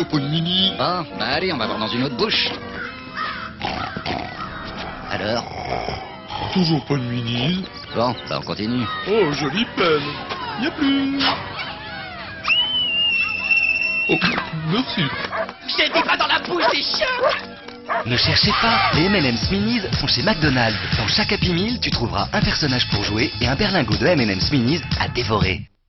a pas de mini. Bon, bah allez, on va voir dans une autre bouche. Alors? Toujours pas de mini. Bon, bah on continue. Oh, jolie peine. Y a plus. Oh, merci. J'ai dit pas dans la bouche des chiens. Ne cherchez pas, les M&M's Minis sont chez McDonald's. Dans chaque Happy Meal, tu trouveras un personnage pour jouer et un berlingot de M&M's Minis à dévorer.